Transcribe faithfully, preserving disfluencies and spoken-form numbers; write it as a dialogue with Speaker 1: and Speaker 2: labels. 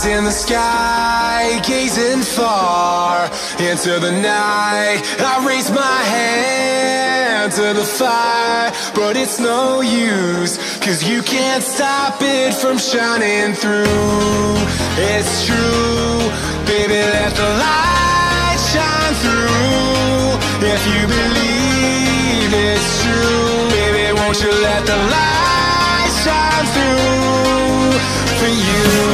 Speaker 1: in the sky, gazing far into the night. I raise my hand to the fire, but it's no use, 'cause you can't stop it from shining through. It's true, baby, let the light shine through. If you believe it's true, baby, won't you let the light shine through for you?